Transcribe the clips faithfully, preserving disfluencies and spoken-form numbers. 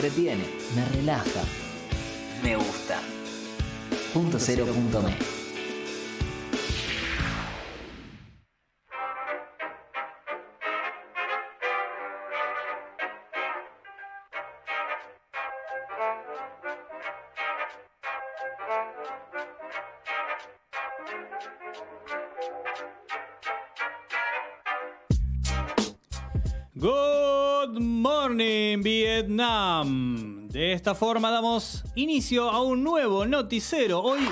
entretiene, me relaja, me gusta. Punto cero punto me. Good morning, Vietnam. De esta forma damos inicio a un nuevo noticiero. Hoy,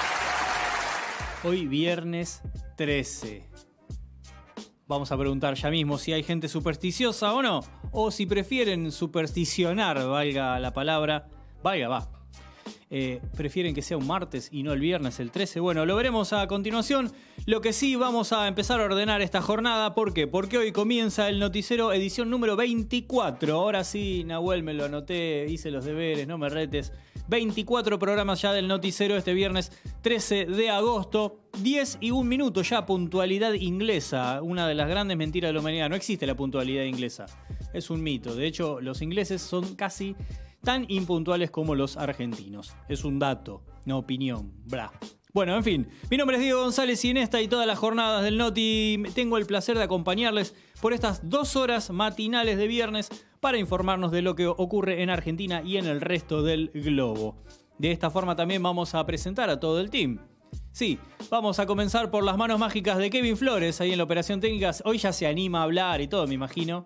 hoy viernes trece. Vamos a preguntar ya mismo si hay gente supersticiosa o no, o si prefieren supersticionar, valga la palabra, valga, va. Eh, prefieren que sea un martes y no el viernes, el trece. Bueno, lo veremos a continuación. Lo que sí, vamos a empezar a ordenar esta jornada. ¿Por qué? Porque hoy comienza el noticiero edición número veinticuatro. Ahora sí, Nahuel, me lo anoté, hice los deberes, no me retes. veinticuatro programas ya del noticiero este viernes trece de agosto. diez y un minuto ya, puntualidad inglesa. Una de las grandes mentiras de la humanidad. No existe la puntualidad inglesa. Es un mito. De hecho, los ingleses son casi tan impuntuales como los argentinos. Es un dato, no opinión. Bra. Bueno, en fin, mi nombre es Diego González y en esta y todas las jornadas del Noti tengo el placer de acompañarles por estas dos horas matinales de viernes para informarnos de lo que ocurre en Argentina y en el resto del globo. De esta forma también vamos a presentar a todo el team. Sí, vamos a comenzar por las manos mágicas de Kevin Flores ahí en la operación técnica. Hoy ya se anima a hablar y todo, me imagino.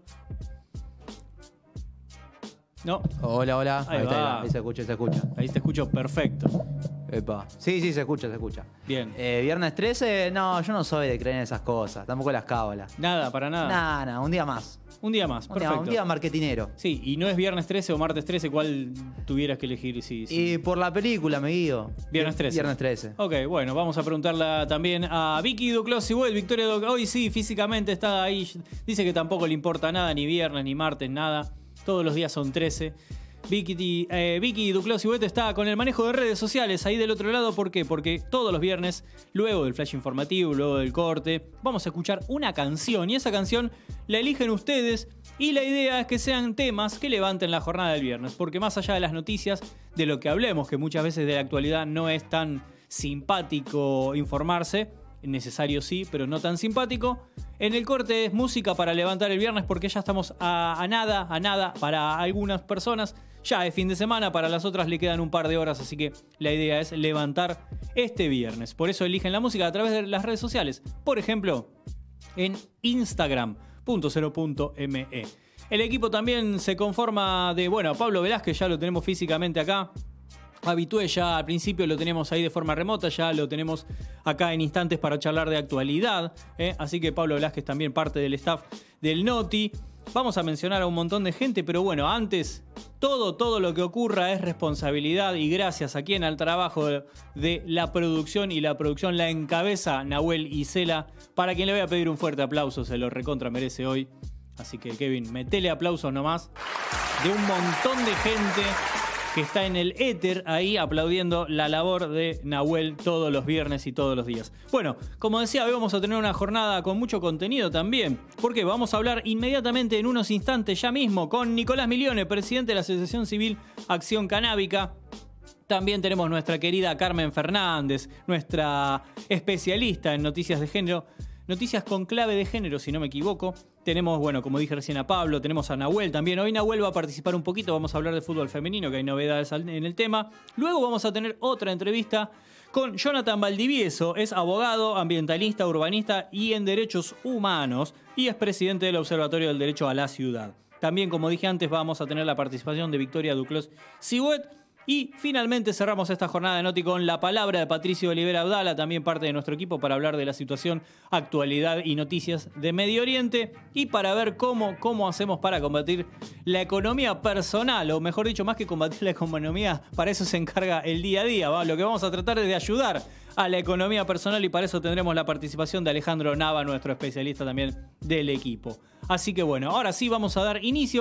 No. Hola, hola. Ahí, ahí, va. está, ahí se escucha, se escucha. Ahí te escucho perfecto. Epa. Sí, sí, se escucha, se escucha. Bien. Eh, viernes trece, no, yo no soy de creer en esas cosas. Tampoco las cábalas. Nada, para nada. Nada, nada, un día más. Un día más, Un perfecto. día, un día marketinero. Sí, y no es viernes trece o martes trece, ¿cuál tuvieras que elegir? Sí, sí. Y por la película me guío. Viernes trece. Viernes trece. Ok, bueno, vamos a preguntarla también a Vicky Duclos igual, Victoria Doc. Hoy sí, físicamente está ahí. Dice que tampoco le importa nada, ni viernes, ni martes, nada. Todos los días son trece. Vicky, eh, Vicky Duclos y está con el manejo de redes sociales ahí del otro lado. ¿Por qué? Porque todos los viernes, luego del flash informativo, luego del corte, vamos a escuchar una canción y esa canción la eligen ustedes y la idea es que sean temas que levanten la jornada del viernes, porque más allá de las noticias, de lo que hablemos, que muchas veces de la actualidad no es tan simpático informarse, necesario sí, pero no tan simpático. En el corte es música para levantar el viernes porque ya estamos a, a nada, a nada para algunas personas. Ya es fin de semana, para las otras le quedan un par de horas, así que la idea es levantar este viernes. Por eso eligen la música a través de las redes sociales. Por ejemplo, en Instagram, punto cero punto me. El equipo también se conforma de, bueno, Pablo Velázquez ya lo tenemos físicamente acá. Habitué ya al principio, lo tenemos ahí de forma remota, ya lo tenemos acá en instantes para charlar de actualidad, ¿eh? Así que Pablo Velázquez también parte del staff del Noti. Vamos a mencionar a un montón de gente, pero bueno, antes, todo, todo lo que ocurra es responsabilidad y gracias a quien al trabajo de, de la producción, y la producción la encabeza Nahuel Isela, para quien le voy a pedir un fuerte aplauso, se lo recontra merece hoy. Así que Kevin, metele aplausos nomás de un montón de gente que está en el éter ahí aplaudiendo la labor de Nahuel todos los viernes y todos los días. Bueno, como decía, hoy vamos a tener una jornada con mucho contenido también, porque vamos a hablar inmediatamente en unos instantes ya mismo con Nicolás Milione, presidente de la Asociación Civil Acción Canábica. También tenemos nuestra querida Carmen Fernández, nuestra especialista en noticias de género. Noticias con clave de género, si no me equivoco. Tenemos, bueno, como dije recién a Pablo, tenemos a Nahuel también. Hoy Nahuel va a participar un poquito, vamos a hablar de fútbol femenino, que hay novedades en el tema. Luego vamos a tener otra entrevista con Jonathan Valdivieso. Es abogado, ambientalista, urbanista y en derechos humanos. Y es presidente del Observatorio del Derecho a la Ciudad. También, como dije antes, vamos a tener la participación de Victoria Duclos Sigüet. Y finalmente cerramos esta jornada de Noti con la palabra de Patricio Olivera Abdala, también parte de nuestro equipo, para hablar de la situación, actualidad y noticias de Medio Oriente y para ver cómo, cómo hacemos para combatir la economía personal, o mejor dicho, más que combatir la economía, para eso se encarga el día a día, ¿va? Lo que vamos a tratar es de ayudar a la economía personal y para eso tendremos la participación de Alejandro Nava, nuestro especialista también del equipo. Así que bueno, ahora sí vamos a dar inicio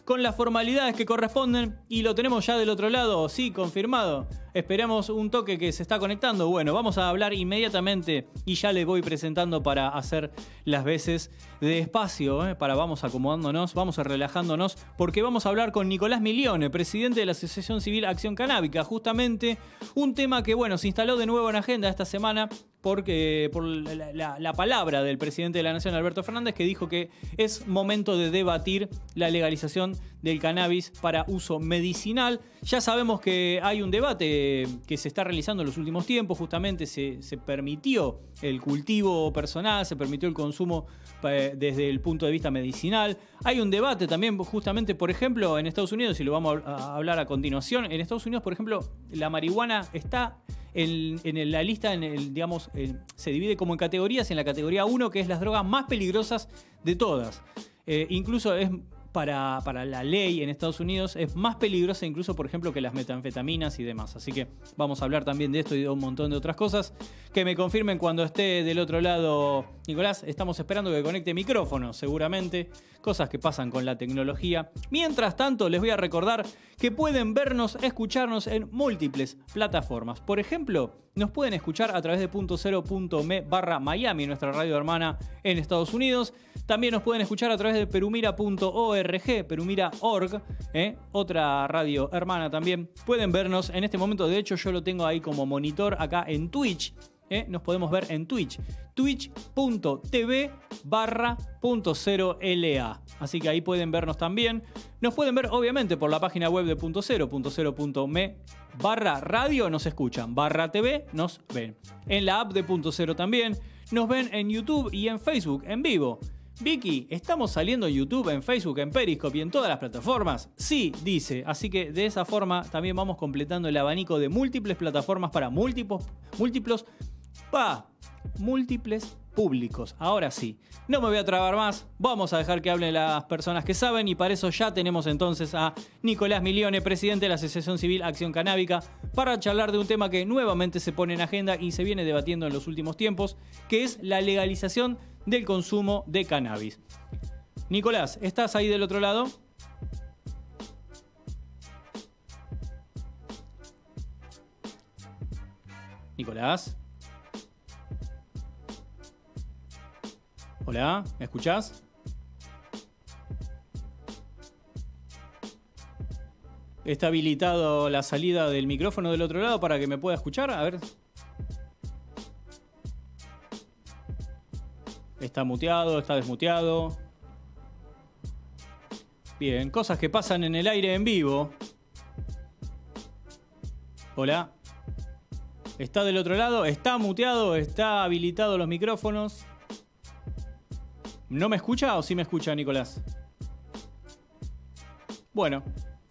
con las formalidades que corresponden y lo tenemos ya del otro lado, sí, confirmado. Esperamos un toque que se está conectando. Bueno, vamos a hablar inmediatamente y ya le voy presentando para hacer las veces de espacio, ¿eh? Para vamos acomodándonos, vamos a relajándonos, porque vamos a hablar con Nicolás Milione, presidente de la Asociación Civil Acción Canábica, justamente un tema que, bueno, se instaló de nuevo en agenda esta semana porque, por la, la, la palabra del presidente de la Nación, Alberto Fernández, que dijo que es momento de debatir la legalización del cannabis para uso medicinal. Ya sabemos que hay un debate que se está realizando en los últimos tiempos, justamente se, se permitió el cultivo personal, se permitió el consumo eh, desde el punto de vista medicinal. Hay un debate también justamente, por ejemplo, en Estados Unidos, y lo vamos a hablar a continuación. En Estados Unidos, por ejemplo, la marihuana está en, en la lista, en el, digamos, en, se divide como en categorías, en la categoría uno, que es las drogas más peligrosas de todas. Eh, incluso es... Para, para la ley en Estados Unidos es más peligrosa incluso, por ejemplo, que las metanfetaminas y demás. Así que vamos a hablar también de esto y de un montón de otras cosas. Que me confirmen cuando esté del otro lado Nicolás. Estamos esperando que conecte micrófono, seguramente. Cosas que pasan con la tecnología. Mientras tanto, les voy a recordar que pueden vernos, escucharnos en múltiples plataformas. Por ejemplo, nos pueden escuchar a través de punto cero punto me barra Miami, nuestra radio hermana en Estados Unidos. También nos pueden escuchar a través de perumira punto org, perumira punto org, ¿eh? Otra radio hermana también. Pueden vernos en este momento, de hecho yo lo tengo ahí como monitor acá en Twitch. ¿Eh? Nos podemos ver en Twitch, twitch punto tv barra punto cero la. Así que ahí pueden vernos también. Nos pueden ver obviamente por la página web de Punto Cero, punto cero punto me barra radio, nos escuchan, barra tv, nos ven. En la app de Punto Cero también, nos ven en YouTube y en Facebook en vivo. Vicky, ¿estamos saliendo en YouTube, en Facebook, en Periscope y en todas las plataformas? Sí, dice. Así que de esa forma también vamos completando el abanico de múltiples plataformas para múltiples, múltiplos, pa, múltiples públicos. Ahora sí, no me voy a trabar más, vamos a dejar que hablen las personas que saben y para eso ya tenemos entonces a Nicolás Milione, presidente de la Asociación Civil Acción Canábica, para charlar de un tema que nuevamente se pone en agenda y se viene debatiendo en los últimos tiempos, que es la legalización del consumo de cannabis. Nicolás, ¿estás ahí del otro lado? Nicolás. Hola, ¿me escuchás? ¿Está habilitado la salida del micrófono del otro lado para que me pueda escuchar? A ver. Está muteado, está desmuteado. Bien, cosas que pasan en el aire en vivo. Hola. ¿Está del otro lado? ¿Está muteado? ¿Está habilitado los micrófonos? ¿No me escucha o sí me escucha, Nicolás? Bueno.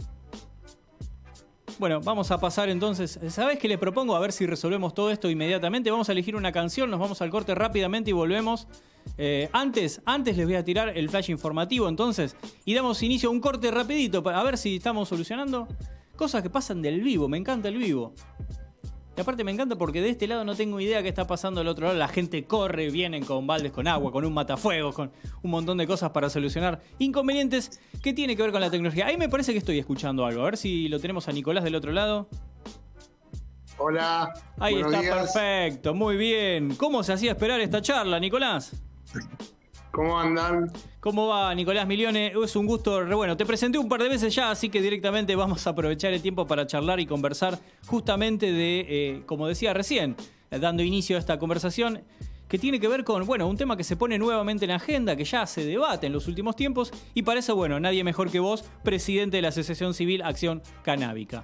Bueno, vamos a pasar entonces. ¿Sabés qué les propongo? A ver si resolvemos todo esto inmediatamente. Vamos a elegir una canción, nos vamos al corte rápidamente y volvemos. Eh, antes, antes les voy a tirar el flash informativo entonces y damos inicio a un corte rapidito para ver si estamos solucionando cosas que pasan del vivo. Me encanta el vivo. Y aparte me encanta porque de este lado no tengo idea qué está pasando del otro lado. La gente corre, vienen con baldes con agua, con un matafuegos, con un montón de cosas para solucionar inconvenientes que tiene que ver con la tecnología. Ahí me parece que estoy escuchando algo. A ver si lo tenemos a Nicolás del otro lado. Hola. Ahí está, días. Perfecto, muy bien. ¿Cómo se hacía esperar esta charla, Nicolás? ¿Cómo andan? ¿Cómo va, Nicolás Milione? Es un gusto. Re bueno, te presenté un par de veces ya, así que directamente vamos a aprovechar el tiempo para charlar y conversar justamente de, eh, como decía recién, eh, dando inicio a esta conversación que tiene que ver con, bueno, un tema que se pone nuevamente en agenda, que ya se debate en los últimos tiempos, y para eso, bueno, nadie mejor que vos, presidente de la Asociación Civil Acción Canábica.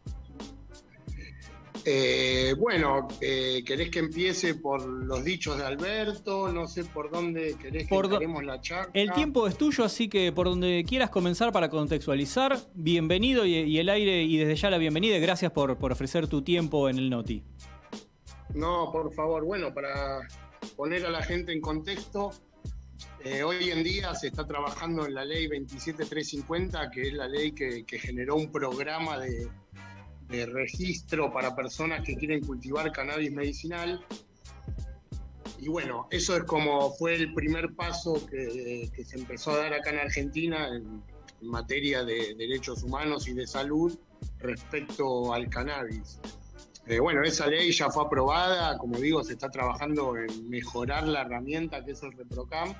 Eh, bueno, eh, ¿querés que empiece por los dichos de Alberto? No sé por dónde querés que empecemos la charla. El tiempo es tuyo, así que por donde quieras comenzar para contextualizar, bienvenido y, y el aire, y desde ya la bienvenida y gracias por, por ofrecer tu tiempo en el Noti. No, por favor, bueno, para poner a la gente en contexto, eh, hoy en día se está trabajando en la ley veintisiete mil trescientos cincuenta, que es la ley que, que generó un programa de... de registro para personas que quieren cultivar cannabis medicinal. Y bueno, eso es como fue el primer paso que, que se empezó a dar acá en Argentina en, en materia de derechos humanos y de salud respecto al cannabis. Eh, bueno, esa ley ya fue aprobada, como digo, se está trabajando en mejorar la herramienta que es el ReproCam,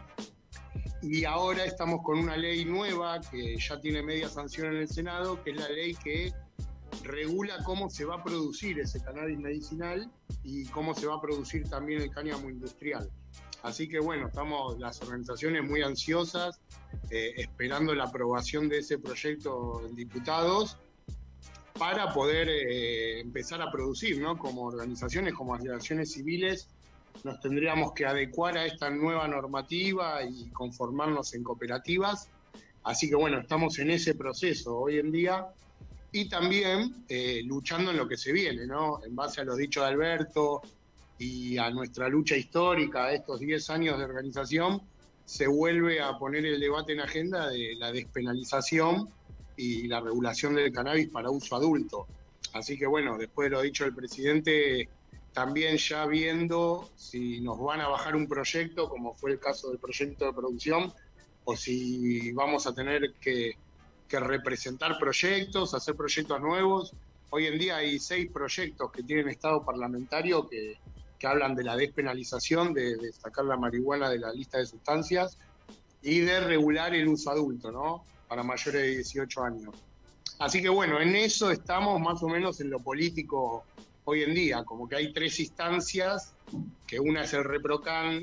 y ahora estamos con una ley nueva que ya tiene media sanción en el Senado, que es la ley que regula cómo se va a producir ese cannabis medicinal y cómo se va a producir también el cáñamo industrial. Así que bueno, estamos las organizaciones muy ansiosas, eh, esperando la aprobación de ese proyecto en diputados para poder eh, empezar a producir, ¿no? Como organizaciones, como asociaciones civiles, nos tendríamos que adecuar a esta nueva normativa y conformarnos en cooperativas. Así que bueno, estamos en ese proceso hoy en día y también eh, luchando en lo que se viene, ¿no? En base a los dichos de Alberto y a nuestra lucha histórica de estos diez años de organización, se vuelve a poner el debate en agenda de la despenalización y la regulación del cannabis para uso adulto. Así que bueno, después de lo dicho del presidente, también ya viendo si nos van a bajar un proyecto, como fue el caso del proyecto de producción, o si vamos a tener que, que representar proyectos, hacer proyectos nuevos. Hoy en día hay seis proyectos que tienen estado parlamentario que, que hablan de la despenalización, de, de sacar la marihuana de la lista de sustancias y de regular el uso adulto, ¿no? Para mayores de dieciocho años. Así que bueno, en eso estamos más o menos en lo político hoy en día, como que hay tres instancias, que una es el ReproCam,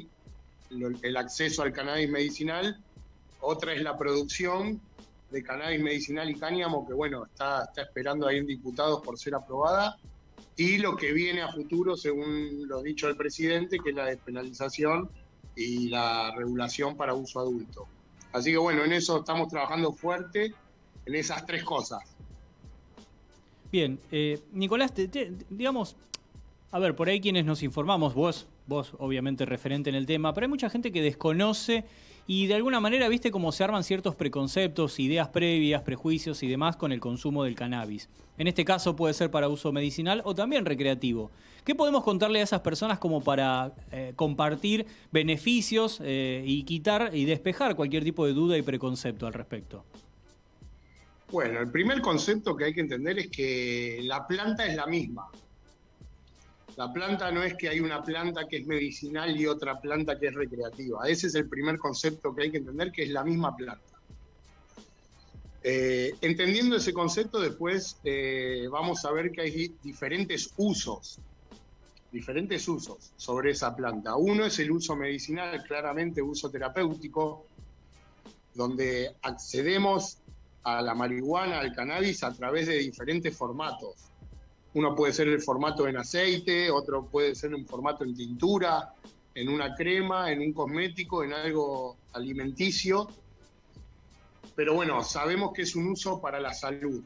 el acceso al cannabis medicinal, otra es la producción de cannabis medicinal y cáñamo, que bueno, está, está esperando ahí en diputados por ser aprobada, y lo que viene a futuro, según lo dicho del presidente, que es la despenalización y la regulación para uso adulto. Así que bueno, en eso estamos trabajando fuerte, en esas tres cosas. Bien, eh, Nicolás, te, te, digamos, a ver, por ahí quienes nos informamos, vos, vos obviamente referente en el tema, pero hay mucha gente que desconoce y de alguna manera viste cómo se arman ciertos preconceptos, ideas previas, prejuicios y demás con el consumo del cannabis. En este caso puede ser para uso medicinal o también recreativo. ¿Qué podemos contarle a esas personas como para eh, compartir beneficios eh, y quitar y despejar cualquier tipo de duda y preconcepto al respecto? Bueno, el primer concepto que hay que entender es que la planta es la misma. La planta no es que hay una planta que es medicinal y otra planta que es recreativa. Ese es el primer concepto que hay que entender, que es la misma planta. Eh, entendiendo ese concepto, después eh, vamos a ver que hay diferentes usos, diferentes usos sobre esa planta. Uno es el uso medicinal, claramente uso terapéutico, donde accedemos a la marihuana, al cannabis, a través de diferentes formatos. Uno puede ser el formato en aceite, otro puede ser en formato en tintura, en una crema, en un cosmético, en algo alimenticio. Pero bueno, sabemos que es un uso para la salud.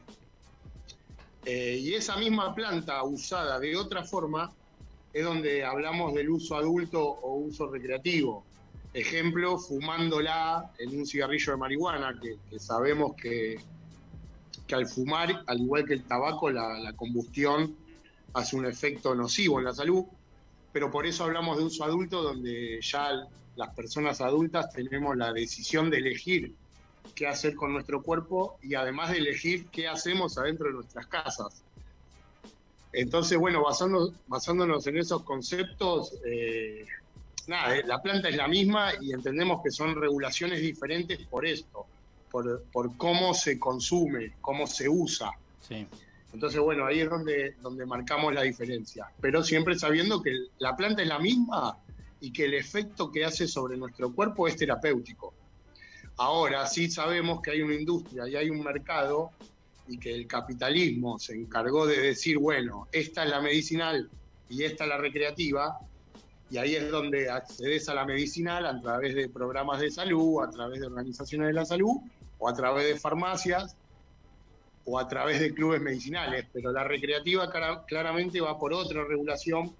Eh, y esa misma planta usada de otra forma es donde hablamos del uso adulto o uso recreativo. Ejemplo, fumándola en un cigarrillo de marihuana, que, que sabemos que, que al fumar, al igual que el tabaco, la, la combustión hace un efecto nocivo en la salud, pero por eso hablamos de uso adulto, donde ya las personas adultas tenemos la decisión de elegir qué hacer con nuestro cuerpo y además de elegir qué hacemos adentro de nuestras casas. Entonces, bueno, basándonos, basándonos en esos conceptos, eh, nada, la planta es la misma y entendemos que son regulaciones diferentes por esto, por, por cómo se consume, cómo se usa. Sí. Entonces, bueno, ahí es donde, donde marcamos la diferencia. Pero siempre sabiendo que la planta es la misma y que el efecto que hace sobre nuestro cuerpo es terapéutico. Ahora sí sabemos que hay una industria y hay un mercado y que el capitalismo se encargó de decir, bueno, esta es la medicinal y esta es la recreativa, y ahí es donde accedes a la medicinal a través de programas de salud, a través de organizaciones de la salud, o a través de farmacias, o a través de clubes medicinales. Pero la recreativa claramente va por otra regulación,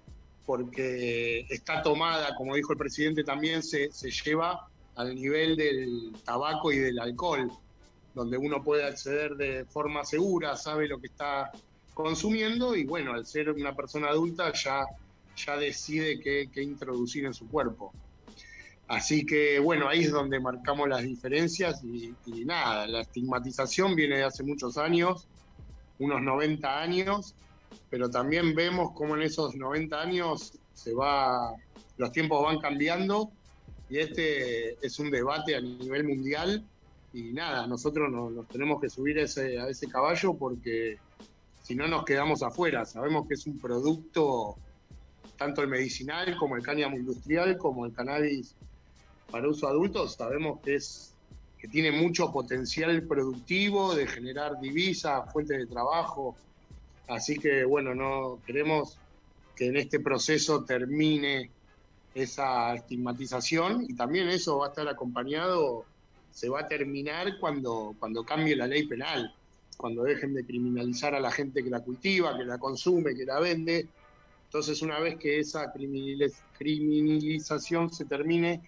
porque está tomada, como dijo el presidente también, se, se lleva al nivel del tabaco y del alcohol, donde uno puede acceder de forma segura, sabe lo que está consumiendo, y bueno, al ser una persona adulta ya... ya decide qué, qué introducir en su cuerpo. Así que bueno, ahí es donde marcamos las diferencias y, y nada, la estigmatización viene de hace muchos años, unos noventa años, pero también vemos cómo en esos noventa años se va, los tiempos van cambiando y este es un debate a nivel mundial y nada, nosotros nos, nos tenemos que subir ese, a ese caballo porque si no nos quedamos afuera. Sabemos que es un producto, tanto el medicinal como el cáñamo industrial, como el cannabis para uso adulto, sabemos que es que tiene mucho potencial productivo de generar divisas, fuentes de trabajo. Así que bueno, no queremos que en este proceso termine esa estigmatización y también eso va a estar acompañado, se va a terminar cuando, cuando cambie la ley penal, cuando dejen de criminalizar a la gente que la cultiva, que la consume, que la vende. Entonces, una vez que esa criminalización se termine,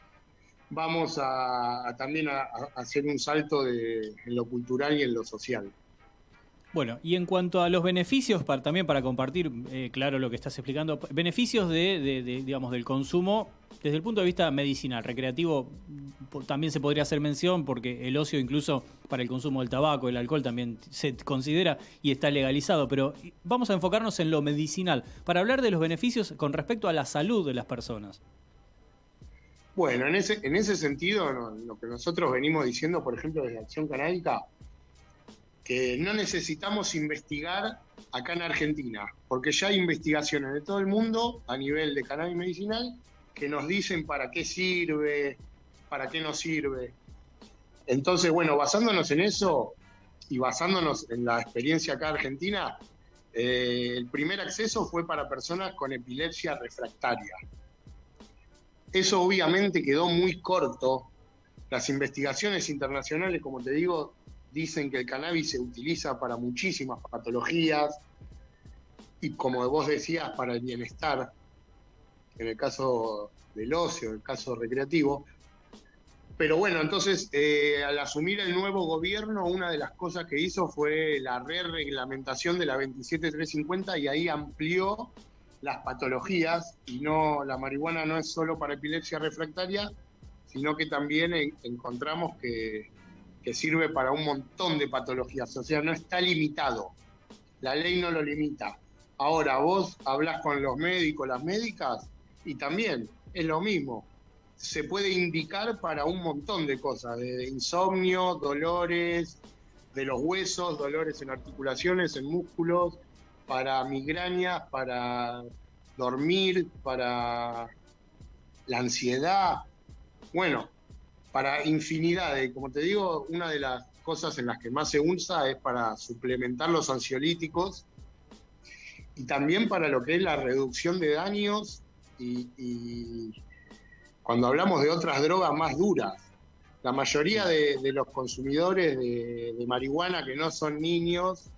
vamos a, a también a, a hacer un salto de, en lo cultural y en lo social. Bueno, y en cuanto a los beneficios, para, también para compartir, eh, claro, lo que estás explicando, beneficios de, de, de, digamos, del consumo desde el punto de vista medicinal, recreativo, también se podría hacer mención porque el ocio incluso para el consumo del tabaco, el alcohol también se considera y está legalizado, pero vamos a enfocarnos en lo medicinal, para hablar de los beneficios con respecto a la salud de las personas. Bueno, en ese, en ese sentido, no, lo que nosotros venimos diciendo, por ejemplo, desde Acción Canábica, que no necesitamos investigar acá en Argentina, porque ya hay investigaciones de todo el mundo a nivel de cannabis medicinal que nos dicen para qué sirve, para qué no sirve. Entonces, bueno, basándonos en eso y basándonos en la experiencia acá en Argentina, eh, el primer acceso fue para personas con epilepsia refractaria. Eso obviamente quedó muy corto. Las investigaciones internacionales, como te digo, dicen que el cannabis se utiliza para muchísimas patologías y, como vos decías, para el bienestar, en el caso del ocio, en el caso recreativo. Pero bueno, entonces, eh, al asumir el nuevo gobierno, una de las cosas que hizo fue la re-reglamentación de la veintisiete trescientos cincuenta y ahí amplió las patologías y no, la marihuana no es solo para epilepsia refractaria, sino que también en, encontramos que, que sirve para un montón de patologías, o sea, no está limitado, la ley no lo limita. Ahora vos hablás con los médicos, las médicas, y también es lo mismo, se puede indicar para un montón de cosas, de, de insomnio, dolores de los huesos, dolores en articulaciones, en músculos, para migrañas, para dormir, para la ansiedad, bueno, para infinidad de, como te digo, una de las cosas en las que más se usa es para suplementar los ansiolíticos y también para lo que es la reducción de daños y, y cuando hablamos de otras drogas más duras. La mayoría de, de los consumidores de, de marihuana que no son niños,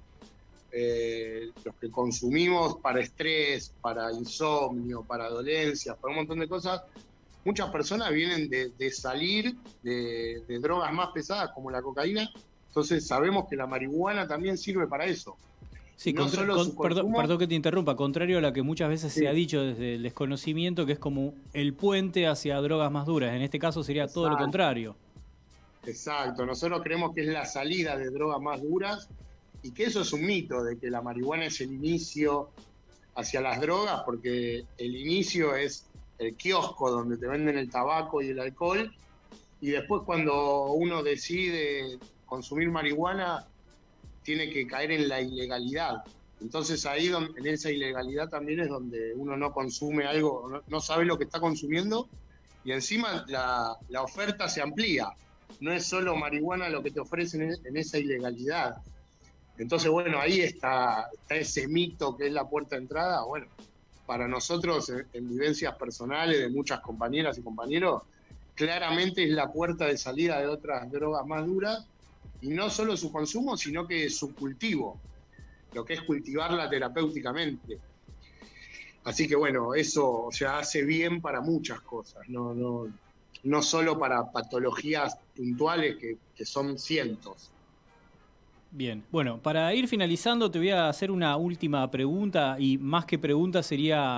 Eh, los que consumimos para estrés, para insomnio, para dolencias, para un montón de cosas, muchas personas vienen de, de salir de, de drogas más pesadas como la cocaína, entonces sabemos que la marihuana también sirve para eso. Sí, no contra, solo con, su perdón, consumo, perdón que te interrumpa, contrario a lo que muchas veces sí. se ha dicho desde el desconocimiento, que es como el puente hacia drogas más duras, en este caso sería Exacto. todo lo contrario. Exacto, nosotros creemos que es la salida de drogas más duras y que eso es un mito, de que la marihuana es el inicio hacia las drogas, porque el inicio es el kiosco donde te venden el tabaco y el alcohol, y después cuando uno decide consumir marihuana, tiene que caer en la ilegalidad. Entonces ahí, en esa ilegalidad también es donde uno no consume algo, no, no sabe lo que está consumiendo, y encima la, la oferta se amplía. No es solo marihuana lo que te ofrecen en, en esa ilegalidad. Entonces, bueno, ahí está, está ese mito que es la puerta de entrada. Bueno, para nosotros, en, en vivencias personales de muchas compañeras y compañeros, claramente es la puerta de salida de otras drogas más duras, y no solo su consumo, sino que su cultivo, lo que es cultivarla terapéuticamente. Así que, bueno, eso, o sea, hace bien para muchas cosas, no, no, no solo para patologías puntuales que, que son cientos. Bien, bueno, para ir finalizando te voy a hacer una última pregunta y más que pregunta sería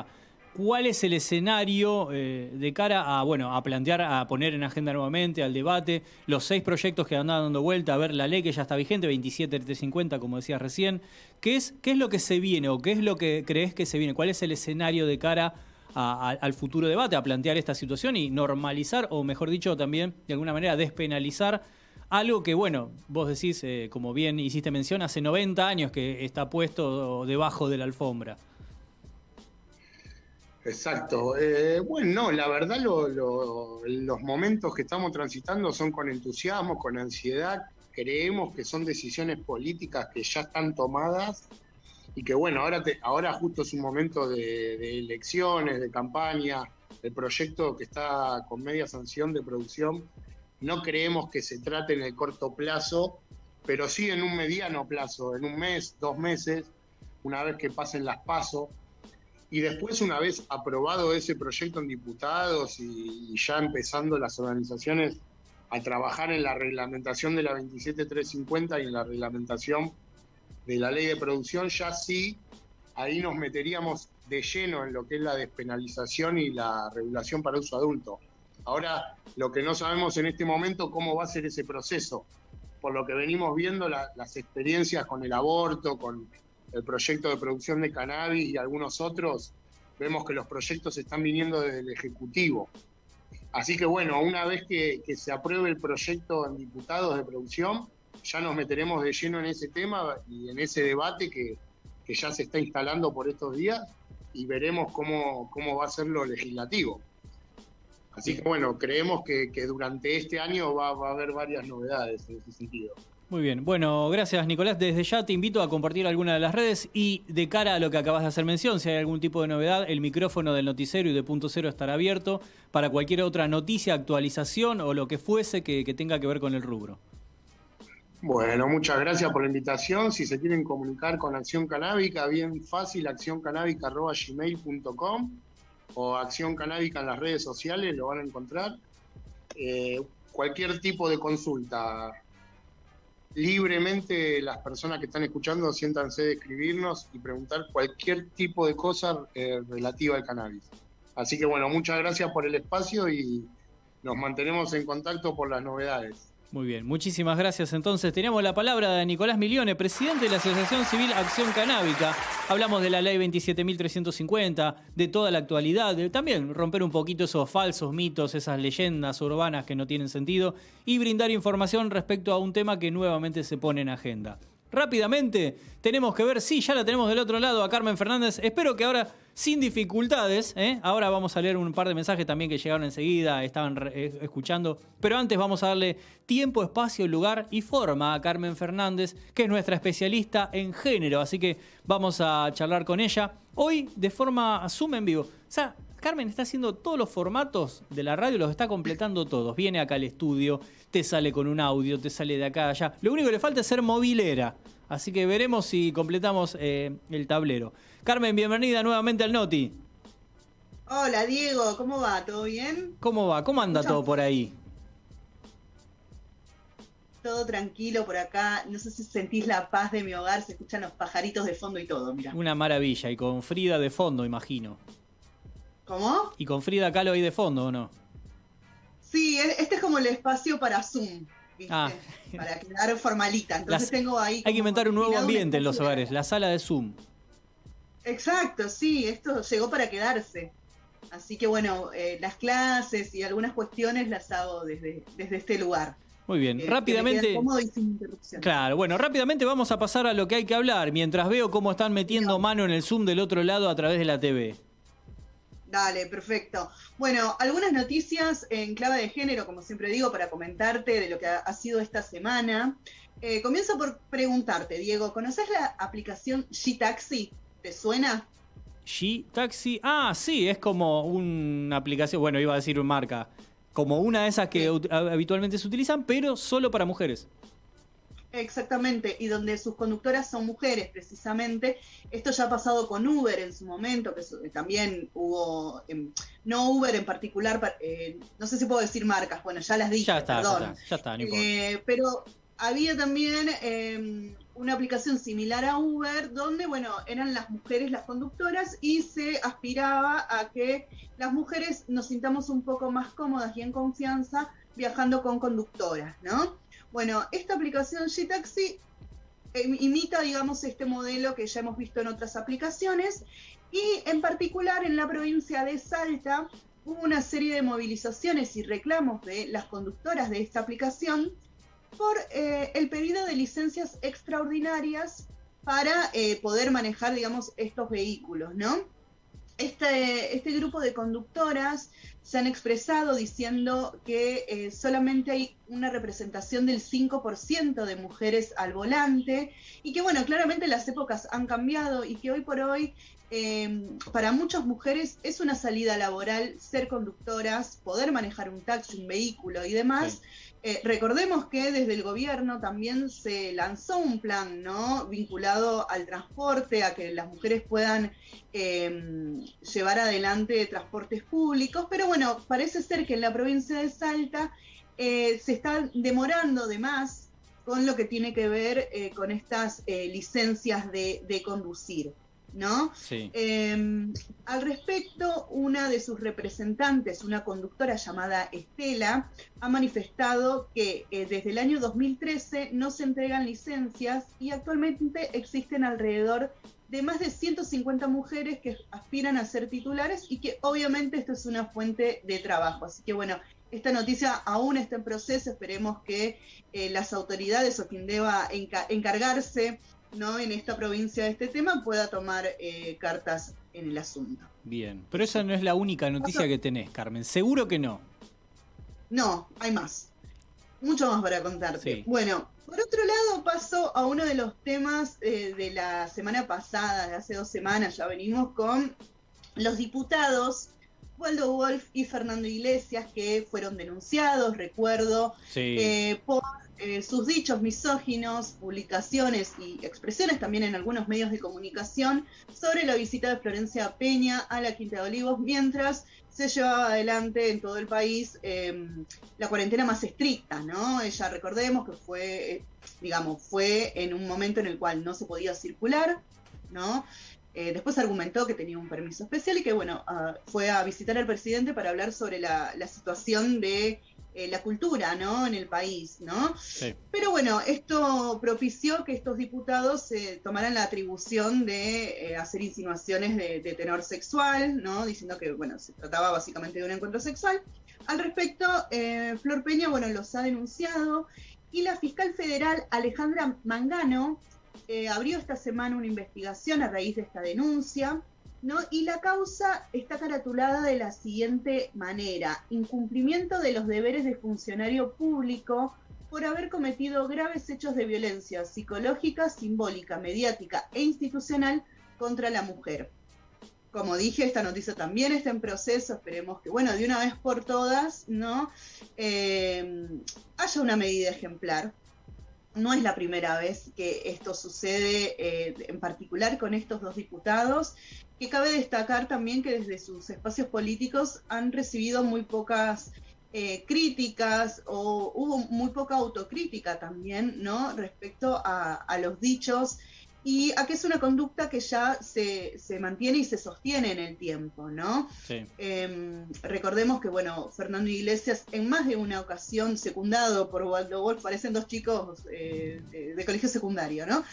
¿cuál es el escenario eh, de cara a, bueno, a plantear, a poner en agenda nuevamente, al debate, los seis proyectos que andan dando vuelta, a ver la ley que ya está vigente, veintisiete trescientos cincuenta, como decías recién? ¿Qué es, qué es lo que se viene o qué es lo que crees que se viene? ¿Cuál es el escenario de cara a, a, al futuro debate, a plantear esta situación y normalizar, o mejor dicho, también de alguna manera despenalizar algo que, bueno, vos decís, eh, como bien hiciste mención, hace noventa años que está puesto debajo de la alfombra? Exacto. Eh, bueno, no, la verdad lo, lo, los momentos que estamos transitando son con entusiasmo, con ansiedad. Creemos que son decisiones políticas que ya están tomadas y que, bueno, ahora, te, ahora justo es un momento de, de elecciones, de campaña. El proyecto que está con media sanción de producción no creemos que se trate en el corto plazo, pero sí en un mediano plazo, en un mes, dos meses, una vez que pasen las PASO. Y después, una vez aprobado ese proyecto en diputados y, y ya empezando las organizaciones a trabajar en la reglamentación de la veintisiete trescientos cincuenta y en la reglamentación de la ley de producción, ya sí, ahí nos meteríamos de lleno en lo que es la despenalización y la regulación para uso adulto. Ahora, lo que no sabemos en este momento, cómo va a ser ese proceso. Por lo que venimos viendo, la, las experiencias con el aborto, con el proyecto de producción de cannabis y algunos otros, vemos que los proyectos están viniendo desde el Ejecutivo. Así que bueno, una vez que, que se apruebe el proyecto en diputados de producción, ya nos meteremos de lleno en ese tema y en ese debate que, que ya se está instalando por estos días y veremos cómo, cómo va a ser lo legislativo. Así que bueno, creemos que, que durante este año va, va a haber varias novedades en ese sentido. Muy bien. Bueno, gracias, Nicolás. Desde ya te invito a compartir alguna de las redes y de cara a lo que acabas de hacer mención, si hay algún tipo de novedad, el micrófono del noticiero y de Punto Cero estará abierto para cualquier otra noticia, actualización o lo que fuese que, que tenga que ver con el rubro. Bueno, muchas gracias por la invitación. Si se quieren comunicar con Acción Canábica, bien fácil, acción canábica arroba gmail punto com o Acción Canábica en las redes sociales, lo van a encontrar. Eh, cualquier tipo de consulta, libremente las personas que están escuchando siéntanse de escribirnos y preguntar cualquier tipo de cosa eh, relativa al cannabis. Así que bueno, muchas gracias por el espacio y nos mantenemos en contacto por las novedades. Muy bien, muchísimas gracias. Entonces, tenemos la palabra de Nicolás Milione, presidente de la Asociación Civil Acción Canábica. Hablamos de la ley veintisiete mil trescientos cincuenta, de toda la actualidad, de también romper un poquito esos falsos mitos, esas leyendas urbanas que no tienen sentido y brindar información respecto a un tema que nuevamente se pone en agenda. Rápidamente, tenemos que ver, sí, ya la tenemos del otro lado a Carmen Fernández. Espero que ahora sin dificultades, ¿eh? Ahora vamos a leer un par de mensajes también que llegaron enseguida, estaban re- escuchando. Pero antes vamos a darle tiempo, espacio, lugar y forma a Carmen Fernández, que es nuestra especialista en género. Así que vamos a charlar con ella hoy de forma Zoom en vivo. O sea, Carmen está haciendo todos los formatos de la radio, los está completando todos. Viene acá al estudio, te sale con un audio, te sale de acá a allá. Lo único que le falta es ser movilera. Así que veremos si completamos eh, el tablero. Carmen, bienvenida nuevamente al Noti. Hola, Diego, ¿cómo va? ¿Todo bien? ¿Cómo va? ¿Cómo anda todo por ahí? Todo tranquilo por acá. No sé si sentís la paz de mi hogar, se escuchan los pajaritos de fondo y todo, mira. Una maravilla, y con Frida de fondo, imagino. ¿Cómo? ¿Y con Frida Kahlo ahí de fondo o no? Sí, este es como el espacio para Zoom, ¿viste? Ah. Para quedar formalita. Entonces Las, tengo ahí. hay que inventar un nuevo ambiente en los de... hogares, la sala de Zoom. Exacto, sí, esto llegó para quedarse. Así que bueno, eh, las clases y algunas cuestiones las hago desde, desde este lugar. Muy bien, eh, rápidamente. Cómodo y sin interrupción. Claro, bueno, rápidamente vamos a pasar a lo que hay que hablar, mientras veo cómo están metiendo mano en el Zoom del otro lado a través de la T V. Dale, perfecto. Bueno, algunas noticias en clave de género, como siempre digo, para comentarte de lo que ha, ha sido esta semana. Eh, comienzo por preguntarte, Diego, ¿conoces la aplicación G-Taxi? ¿Te suena? G-Taxi, ah, sí, es como una aplicación, bueno, iba a decir una marca, como una de esas que sí. habitualmente se utilizan, pero solo para mujeres. Exactamente, y donde sus conductoras son mujeres, precisamente. Esto ya ha pasado con Uber en su momento, que también hubo, eh, no Uber en particular, eh, no sé si puedo decir marcas, bueno, ya las dije, ya está, perdón. Ya está, ya está, no importa. Eh, pero había también eh, una aplicación similar a Uber, donde, bueno, eran las mujeres las conductoras y se aspiraba a que las mujeres nos sintamos un poco más cómodas y en confianza viajando con conductoras, ¿no? Bueno, esta aplicación G-Taxi eh, imita, digamos, este modelo que ya hemos visto en otras aplicaciones y en particular en la provincia de Salta hubo una serie de movilizaciones y reclamos de las conductoras de esta aplicación por eh, el pedido de licencias extraordinarias para eh, poder manejar, digamos, estos vehículos, ¿no? Este, este grupo de conductoras se han expresado diciendo que eh, solamente hay una representación del cinco por ciento de mujeres al volante y que, bueno, claramente las épocas han cambiado y que hoy por hoy eh, para muchas mujeres es una salida laboral ser conductoras, poder manejar un taxi, un vehículo y demás. Sí. Eh, recordemos que desde el gobierno también se lanzó un plan, ¿no?, vinculado al transporte, a que las mujeres puedan eh, llevar adelante transportes públicos, pero bueno, parece ser que en la provincia de Salta eh, se está demorando de más con lo que tiene que ver eh, con estas eh, licencias de, de conducir, ¿no? Sí. Eh, al respecto, una de sus representantes, una conductora llamada Estela, ha manifestado que eh, desde el año dos mil trece no se entregan licencias y actualmente existen alrededor de más de ciento cincuenta mujeres que aspiran a ser titulares y que obviamente esto es una fuente de trabajo. Así que bueno, esta noticia aún está en proceso, esperemos que eh, las autoridades o quien deba enca- encargarse ¿no? en esta provincia de este tema pueda tomar eh, cartas en el asunto. Bien, pero esa no es la única noticia que tenés, Carmen, seguro que no. No, hay más, mucho más para contarte. Sí. Bueno, por otro lado paso a uno de los temas eh, de la semana pasada, de hace dos semanas, ya venimos con los diputados Waldo Wolf y Fernando Iglesias, que fueron denunciados, recuerdo, sí. eh, por eh, sus dichos misóginos, publicaciones y expresiones también en algunos medios de comunicación sobre la visita de Florencia Peña a la Quinta de Olivos, mientras se llevaba adelante en todo el país eh, la cuarentena más estricta, ¿no? Ella, recordemos que fue, eh, digamos, fue en un momento en el cual no se podía circular, ¿no? Eh, después argumentó que tenía un permiso especial y que, bueno, uh, fue a visitar al presidente para hablar sobre la, la situación de eh, la cultura, ¿no?, en el país, ¿no? Sí. Pero bueno, esto propició que estos diputados eh, tomaran la atribución de eh, hacer insinuaciones de, de tenor sexual, ¿no?, diciendo que, bueno, se trataba básicamente de un encuentro sexual. Al respecto, eh, Flor Peña, bueno, los ha denunciado y la fiscal federal Alejandra Mangano Eh, abrió esta semana una investigación a raíz de esta denuncia, ¿no? Y la causa está caratulada de la siguiente manera: incumplimiento de los deberes de funcionario público por haber cometido graves hechos de violencia psicológica, simbólica, mediática e institucional contra la mujer. Como dije, esta noticia también está en proceso, esperemos que, bueno, de una vez por todas, ¿no?, eh, haya una medida ejemplar. No es la primera vez que esto sucede, eh, en particular con estos dos diputados, que cabe destacar también que desde sus espacios políticos han recibido muy pocas eh, críticas o hubo muy poca autocrítica también, ¿no?, respecto a, a los dichos y a que es una conducta que ya se, se mantiene y se sostiene en el tiempo, ¿no? Sí. Eh, recordemos que, bueno, Fernando Iglesias en más de una ocasión, secundado por Waldo Wolf, parecen dos chicos eh, de, de colegio secundario, ¿no?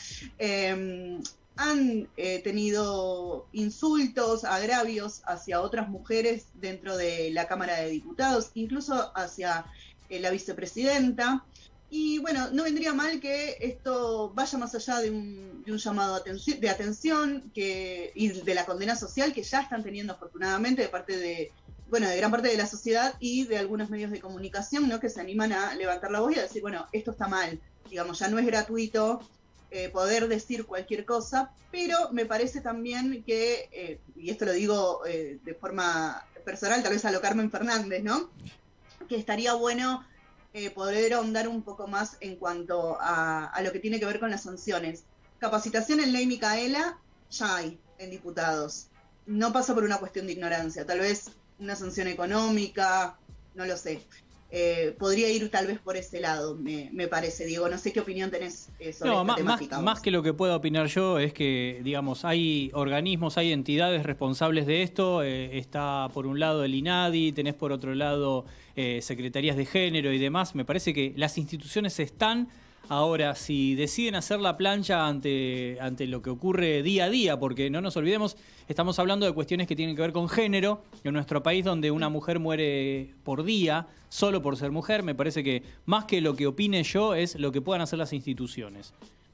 Eh, han eh, tenido insultos, agravios hacia otras mujeres dentro de la Cámara de Diputados, incluso hacia eh, la vicepresidenta. Y bueno, no vendría mal que esto vaya más allá de un, de un llamado de atención que, y de la condena social que ya están teniendo afortunadamente de parte de, bueno, de gran parte de la sociedad y de algunos medios de comunicación, ¿no?, que se animan a levantar la voz y a decir, bueno, esto está mal, digamos, ya no es gratuito eh, poder decir cualquier cosa, pero me parece también que, eh, y esto lo digo eh, de forma personal, tal vez a lo Carmen Fernández, ¿no?, que estaría bueno Eh, poder ahondar un poco más en cuanto a, a lo que tiene que ver con las sanciones. Capacitación en ley Micaela ya hay en diputados. No pasa por una cuestión de ignorancia, tal vez una sanción económica, no lo sé. eh, podría ir tal vez por ese lado, me, me parece. Diego, no sé qué opinión tenés eh, sobre No, esta más, temática. más, más que lo que pueda opinar yo es que, digamos, hay organismos, hay entidades responsables de esto. Eh, está por un lado el INADI, tenés por otro lado eh, secretarías de género y demás. Me parece que las instituciones están. Ahora, si deciden hacer la plancha ante, ante lo que ocurre día a día, porque no nos olvidemos, estamos hablando de cuestiones que tienen que ver con género, en nuestro país donde una mujer muere por día, solo por ser mujer, me parece que más que lo que opine yo es lo que puedan hacer las instituciones.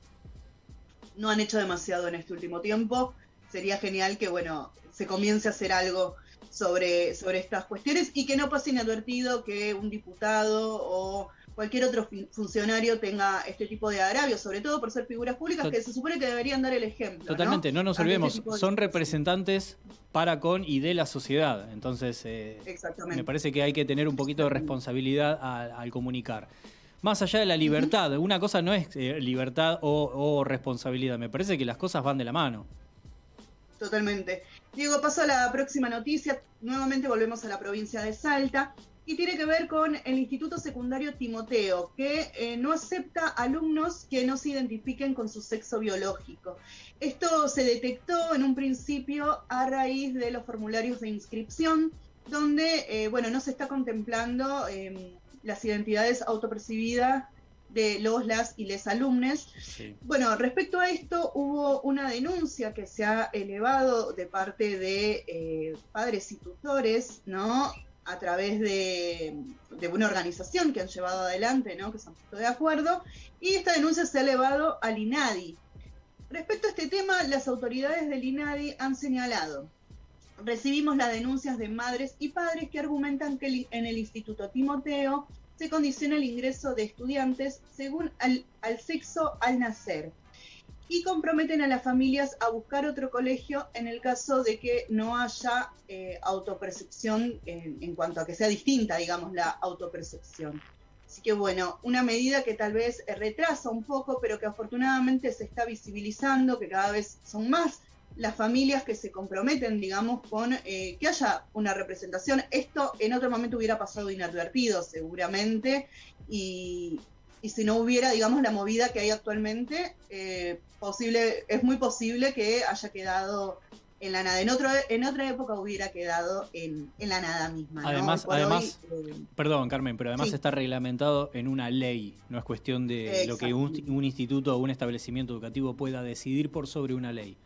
No han hecho demasiado en este último tiempo, sería genial que, bueno, se comience a hacer algo sobre, sobre estas cuestiones y que no pase inadvertido que un diputado o cualquier otro funcionario tenga este tipo de agravios, sobre todo por ser figuras públicas que se supone que deberían dar el ejemplo. Totalmente, no, no nos Ante olvidemos, este son representantes para, con y de la sociedad. Entonces, eh, me parece que hay que tener un poquito de responsabilidad al, al comunicar. Más allá de la libertad, uh-huh. una cosa no es eh, libertad o, o responsabilidad, me parece que las cosas van de la mano. Totalmente. Diego, paso a la próxima noticia. Nuevamente volvemos a la provincia de Salta. Y tiene que ver con el Instituto Secundario Timoteo, que eh, no acepta alumnos que no se identifiquen con su sexo biológico. Esto se detectó en un principio a raíz de los formularios de inscripción, donde eh, bueno, no se está contemplando eh, las identidades autopercibidas de los, las y les alumnes. Sí. Bueno, respecto a esto hubo una denuncia que se ha elevado de parte de eh, padres y tutores, ¿no?, a través de, de una organización que han llevado adelante, ¿no?, que se han puesto de acuerdo, y esta denuncia se ha elevado al INADI. Respecto a este tema, las autoridades del INADI han señalado: recibimos las denuncias de madres y padres que argumentan que en el Instituto Timoteo se condiciona el ingreso de estudiantes según al, al sexo al nacer, y comprometen a las familias a buscar otro colegio en el caso de que no haya eh, autopercepción en, en cuanto a que sea distinta, digamos, la autopercepción. Así que bueno, una medida que tal vez retrasa un poco, pero que afortunadamente se está visibilizando, que cada vez son más las familias que se comprometen, digamos, con eh, que haya una representación. Esto en otro momento hubiera pasado inadvertido seguramente, y... y si no hubiera, digamos, la movida que hay actualmente, eh, posible, es muy posible que haya quedado en la nada. En, otro, en otra época hubiera quedado en, en la nada misma, ¿no? Además, además hoy, eh, perdón, Carmen, pero además sí. está reglamentado en una ley. No es cuestión de lo que un, un instituto o un establecimiento educativo pueda decidir por sobre una ley.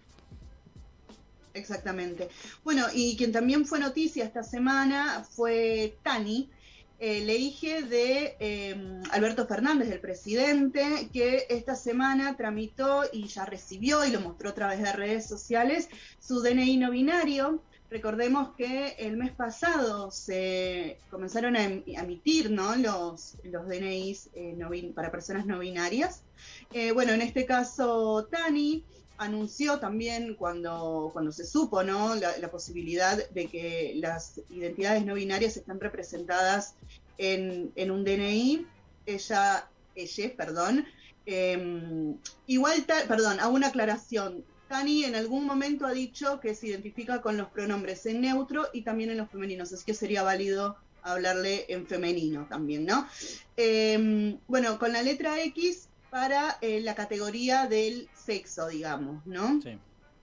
Exactamente. Bueno, y quien también fue noticia esta semana fue Tani, Eh, la hija de eh, Alberto Fernández, el presidente, que esta semana tramitó y ya recibió, y lo mostró a través de redes sociales, su D N I no binario. Recordemos que el mes pasado se comenzaron a emitir, ¿no?, los, los D N Is eh, no, para personas no binarias. Eh, bueno, en este caso, Tani anunció también cuando, cuando se supo, ¿no?, la, la posibilidad de que las identidades no binarias están representadas en, en un D N I. Ella, ella, perdón, eh, igual, ta, perdón, hago una aclaración. Tani en algún momento ha dicho que se identifica con los pronombres en neutro y también en los femeninos, así que sería válido hablarle en femenino también, ¿no? Eh, bueno, con la letra X para eh, la categoría del sexo, digamos, ¿no? Sí.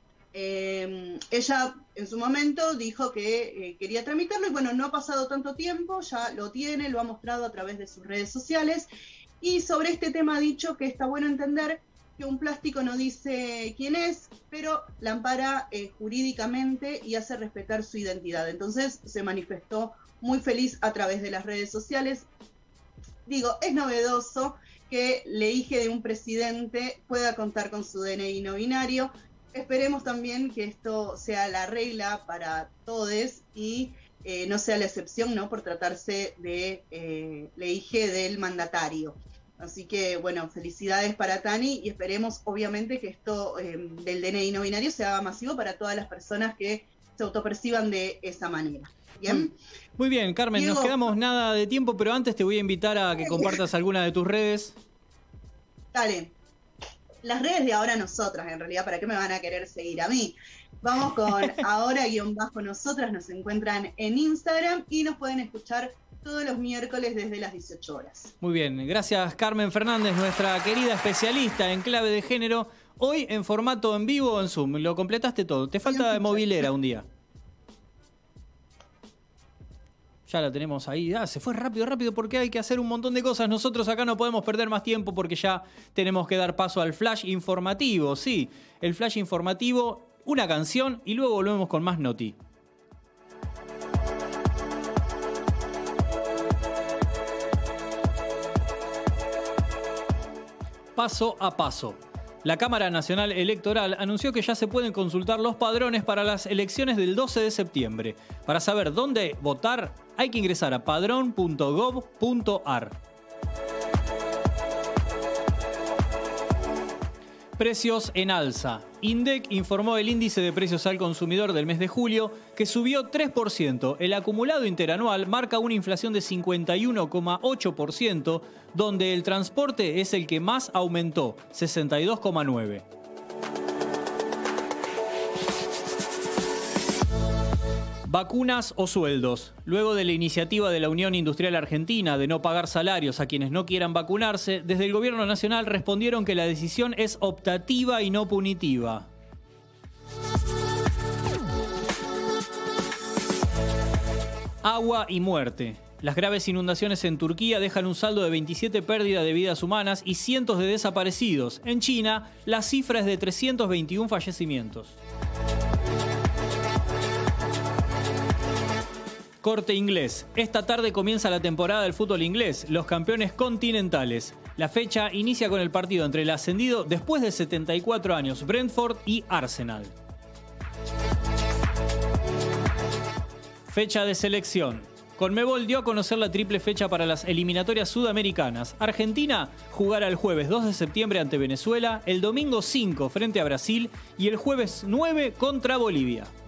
Eh, ella en su momento dijo que eh, quería tramitarlo y bueno, no ha pasado tanto tiempo, ya lo tiene, lo ha mostrado a través de sus redes sociales, y sobre este tema ha dicho que está bueno entender que un plástico no dice quién es, pero la ampara eh, jurídicamente y hace respetar su identidad. Entonces se manifestó muy feliz a través de las redes sociales. Digo, es novedoso que la hija de un presidente pueda contar con su D N I no binario. Esperemos también que esto sea la regla para todos y eh, no sea la excepción, ¿no?, por tratarse de eh, la hija del mandatario. Así que, bueno, felicidades para Tani y esperemos, obviamente, que esto eh, del D N I no binario se haga masivo para todas las personas que se autoperciban de esa manera. ¿Bien? Muy bien, Carmen, Diego, nos quedamos nada de tiempo, pero antes te voy a invitar a que compartas alguna de tus redes. Dale. Las redes de Ahora Nosotras, en realidad, ¿para qué me van a querer seguir a mí? Vamos con ahora guión bajo nosotras, nos encuentran en Instagram y nos pueden escuchar todos los miércoles desde las dieciocho horas. Muy bien, gracias Carmen Fernández, nuestra querida especialista en clave de género. Hoy en formato en vivo en Zoom, lo completaste todo. Te falta de movilera un día. Ya la tenemos ahí. Ah, se fue rápido, rápido porque hay que hacer un montón de cosas. Nosotros acá no podemos perder más tiempo porque ya tenemos que dar paso al flash informativo. Sí, el flash informativo, una canción y luego volvemos con más noti. Paso a paso. La Cámara Nacional Electoral anunció que ya se pueden consultar los padrones para las elecciones del doce de septiembre. Para saber dónde votar, hay que ingresar a padrón punto gov punto ar. Precios en alza. INDEC informó el índice de precios al consumidor del mes de julio, que subió tres por ciento. El acumulado interanual marca una inflación de cincuenta y uno coma ocho por ciento, donde el transporte es el que más aumentó, sesenta y dos coma nueve por ciento. Vacunas o sueldos. Luego de la iniciativa de la Unión Industrial Argentina de no pagar salarios a quienes no quieran vacunarse, desde el Gobierno Nacional respondieron que la decisión es optativa y no punitiva. Agua y muerte. Las graves inundaciones en Turquía dejan un saldo de veintisiete pérdidas de vidas humanas y cientos de desaparecidos. En China, la cifra es de trescientos veintiún fallecimientos. Corte inglés. Esta tarde comienza la temporada del fútbol inglés, los campeones continentales. La fecha inicia con el partido entre el ascendido después de setenta y cuatro años, Brentford y Arsenal. Fecha de selección. Conmebol dio a conocer la triple fecha para las eliminatorias sudamericanas. Argentina jugará el jueves dos de septiembre ante Venezuela, el domingo cinco frente a Brasil y el jueves nueve contra Bolivia.